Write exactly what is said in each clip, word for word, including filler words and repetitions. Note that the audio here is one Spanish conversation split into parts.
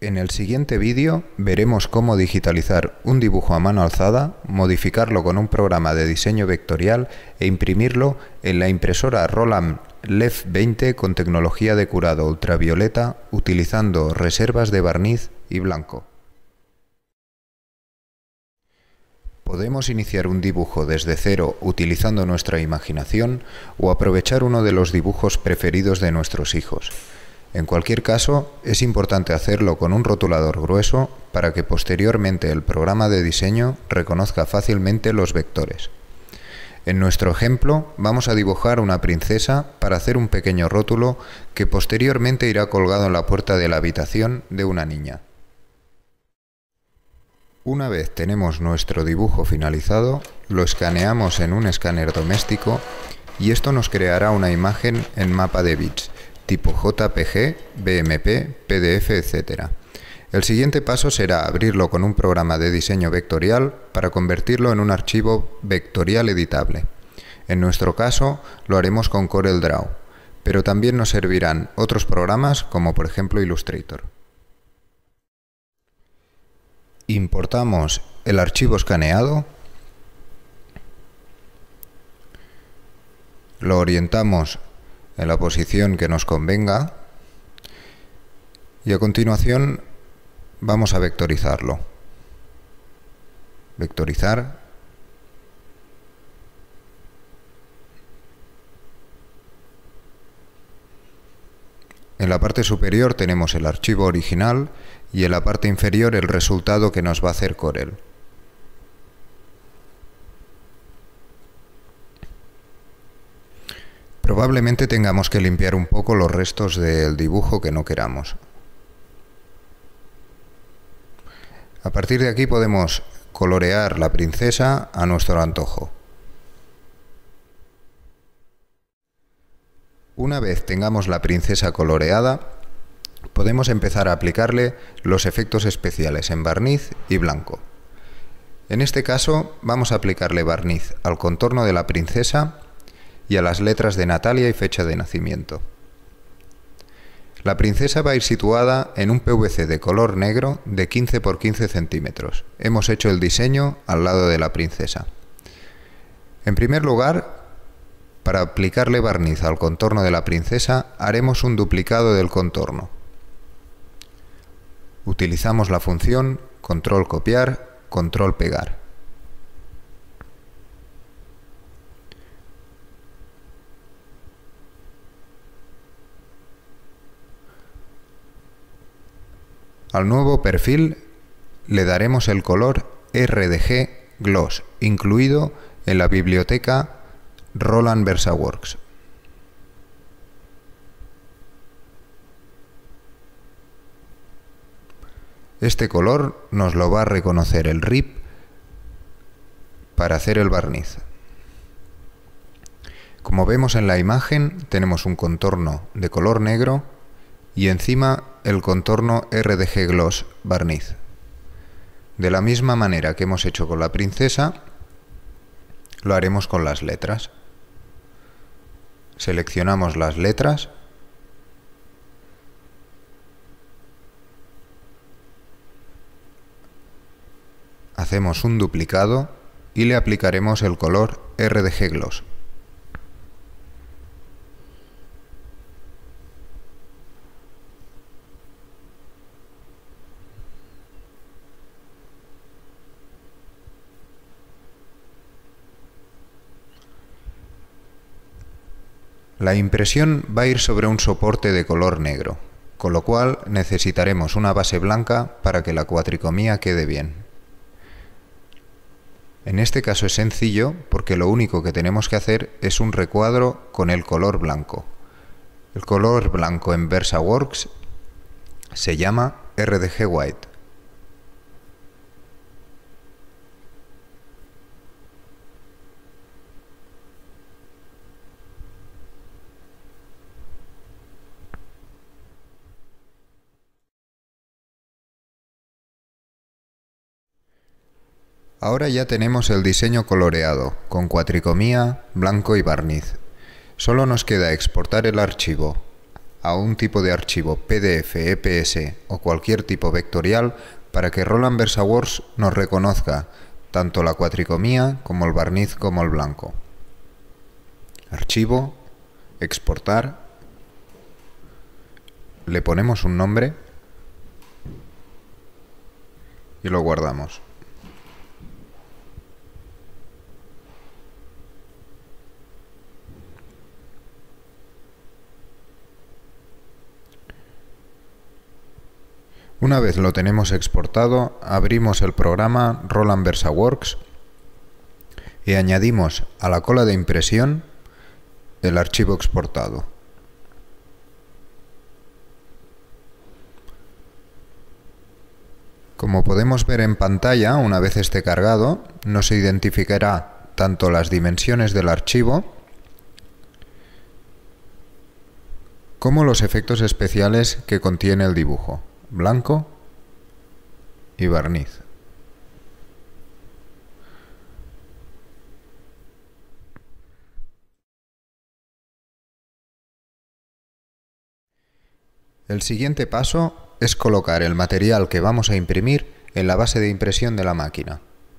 En el siguiente vídeo veremos cómo digitalizar un dibujo a mano alzada, modificarlo con un programa de diseño vectorial e imprimirlo en la impresora Roland L E F veinte con tecnología de curado ultravioleta utilizando reservas de barniz y blanco. Podemos iniciar un dibujo desde cero utilizando nuestra imaginación o aprovechar uno de los dibujos preferidos de nuestros hijos. En cualquier caso, es importante hacerlo con un rotulador grueso para que posteriormente el programa de diseño reconozca fácilmente los vectores. En nuestro ejemplo, vamos a dibujar una princesa para hacer un pequeño rótulo que posteriormente irá colgado en la puerta de la habitación de una niña. Una vez tenemos nuestro dibujo finalizado, lo escaneamos en un escáner doméstico y esto nos creará una imagen en mapa de bits, tipo J P G, B M P, P D F, etcétera. El siguiente paso será abrirlo con un programa de diseño vectorial para convertirlo en un archivo vectorial editable. En nuestro caso, lo haremos con CorelDRAW, pero también nos servirán otros programas como por ejemplo Illustrator. Importamos el archivo escaneado, lo orientamos en la posición que nos convenga y a continuación vamos a vectorizarlo. Vectorizar. En la parte superior tenemos el archivo original y en la parte inferior el resultado que nos va a hacer Corel. Probablemente tengamos que limpiar un poco los restos del dibujo que no queramos. A partir de aquí podemos colorear la princesa a nuestro antojo. Una vez tengamos la princesa coloreada, podemos empezar a aplicarle los efectos especiales en barniz y blanco. En este caso vamos a aplicarle barniz al contorno de la princesa y a las letras de Natalia y fecha de nacimiento. La princesa va a ir situada en un P V C de color negro de quince por quince centímetros. Hemos hecho el diseño al lado de la princesa. En primer lugar, para aplicarle barniz al contorno de la princesa, haremos un duplicado del contorno. Utilizamos la función control copiar, control pegar. Al nuevo perfil le daremos el color R D G Gloss, incluido en la biblioteca Roland VersaWorks. Este color nos lo va a reconocer el R I P para hacer el barniz. Como vemos en la imagen, tenemos un contorno de color negro y encima el contorno R D G Gloss barniz. De la misma manera que hemos hecho con la princesa, lo haremos con las letras. Seleccionamos las letras, hacemos un duplicado y le aplicaremos el color R D G Gloss. La impresión va a ir sobre un soporte de color negro, con lo cual necesitaremos una base blanca para que la cuatricomía quede bien. En este caso es sencillo porque lo único que tenemos que hacer es un recuadro con el color blanco. El color blanco en VersaWorks se llama R D G White. Ahora ya tenemos el diseño coloreado, con cuatricomía, blanco y barniz. Solo nos queda exportar el archivo a un tipo de archivo P D F, E P S o cualquier tipo vectorial para que Roland VersaWorks nos reconozca tanto la cuatricomía como el barniz como el blanco. Archivo, exportar, le ponemos un nombre y lo guardamos. Una vez lo tenemos exportado, abrimos el programa Roland VersaWorks y añadimos a la cola de impresión el archivo exportado. Como podemos ver en pantalla, una vez esté cargado, nos identificará tanto las dimensiones del archivo como los efectos especiales que contiene el dibujo, blanco y barniz. El siguiente paso es colocar el material que vamos a imprimir en la base de impresión de la máquina.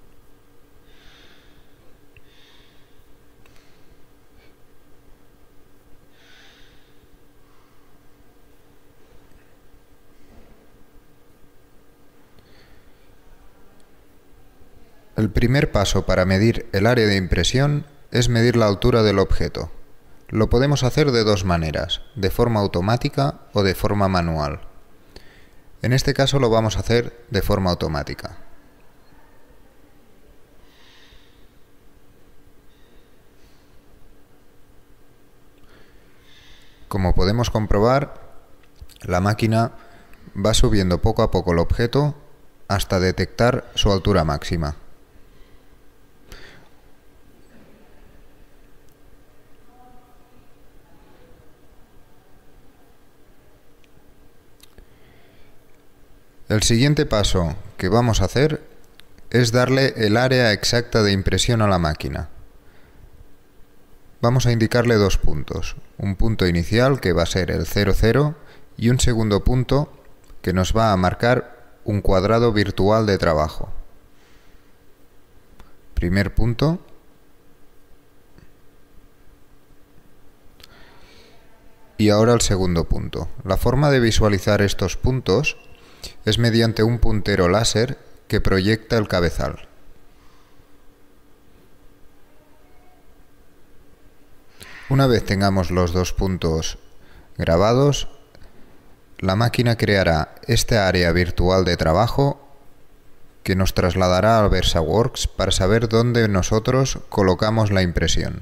El primer paso para medir el área de impresión es medir la altura del objeto. Lo podemos hacer de dos maneras, de forma automática o de forma manual. En este caso lo vamos a hacer de forma automática. Como podemos comprobar, la máquina va subiendo poco a poco el objeto hasta detectar su altura máxima. El siguiente paso que vamos a hacer es darle el área exacta de impresión a la máquina. Vamos a indicarle dos puntos, un punto inicial que va a ser el cero cero y un segundo punto que nos va a marcar un cuadrado virtual de trabajo. Primer punto. Y ahora el segundo punto. La forma de visualizar estos puntos es mediante un puntero láser que proyecta el cabezal. Una vez tengamos los dos puntos grabados, la máquina creará esta área virtual de trabajo que nos trasladará a VersaWorks para saber dónde nosotros colocamos la impresión.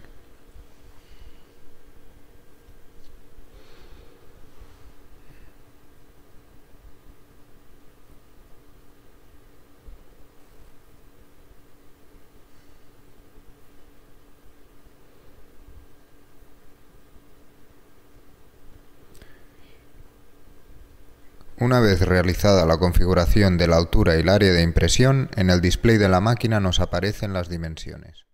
Una vez realizada la configuración de la altura y el área de impresión, en el display de la máquina nos aparecen las dimensiones.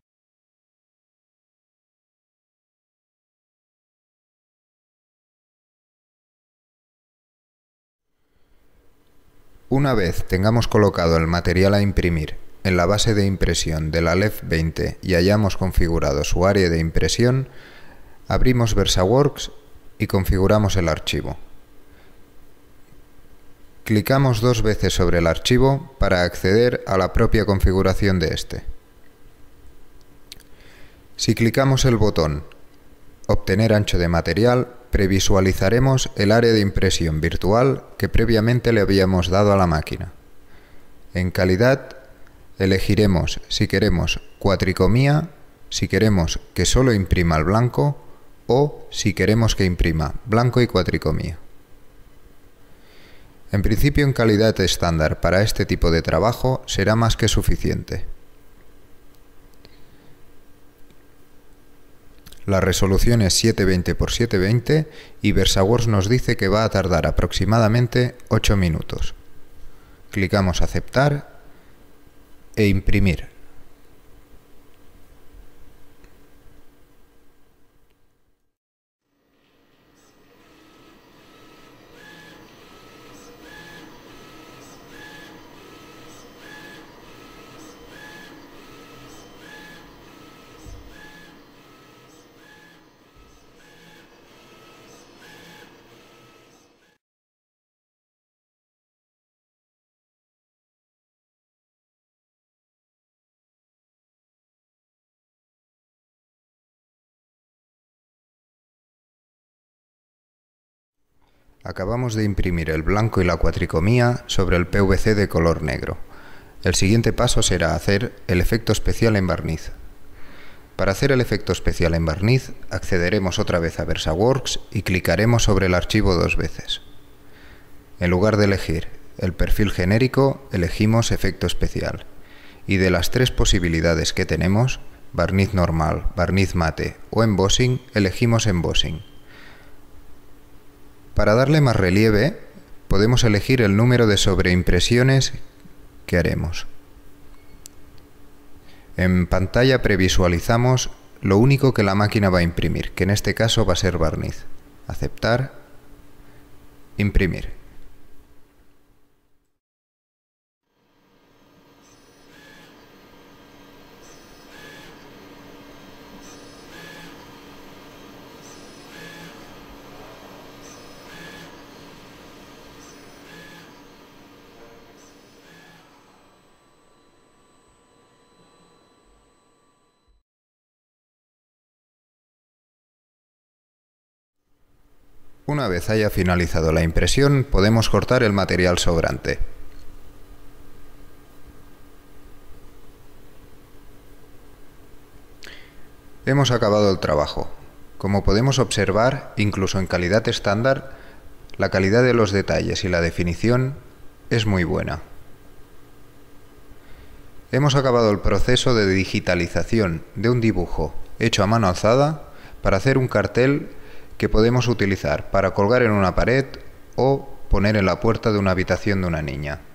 Una vez tengamos colocado el material a imprimir en la base de impresión de la L E F veinte y hayamos configurado su área de impresión, abrimos VersaWorks y configuramos el archivo. Clicamos dos veces sobre el archivo para acceder a la propia configuración de este. Si clicamos el botón Obtener ancho de material, previsualizaremos el área de impresión virtual que previamente le habíamos dado a la máquina. En calidad, elegiremos si queremos cuatricomía, si queremos que solo imprima el blanco o si queremos que imprima blanco y cuatricomía. En principio, en calidad estándar para este tipo de trabajo será más que suficiente. La resolución es setecientos veinte por setecientos veinte y VersaWorks nos dice que va a tardar aproximadamente ocho minutos. Clicamos Aceptar e Imprimir. Acabamos de imprimir el blanco y la cuatricomía sobre el P V C de color negro. El siguiente paso será hacer el efecto especial en barniz. Para hacer el efecto especial en barniz, accederemos otra vez a VersaWorks y clicaremos sobre el archivo dos veces. En lugar de elegir el perfil genérico, elegimos efecto especial. Y de las tres posibilidades que tenemos, barniz normal, barniz mate o embossing, elegimos embossing. Para darle más relieve, podemos elegir el número de sobreimpresiones que haremos. En pantalla previsualizamos lo único que la máquina va a imprimir, que en este caso va a ser barniz. Aceptar, imprimir. Una vez haya finalizado la impresión, podemos cortar el material sobrante. Hemos acabado el trabajo. Como podemos observar, incluso en calidad estándar, la calidad de los detalles y la definición es muy buena. Hemos acabado el proceso de digitalización de un dibujo hecho a mano alzada para hacer un cartel que podemos utilizar para colgar en una pared o poner en la puerta de una habitación de una niña.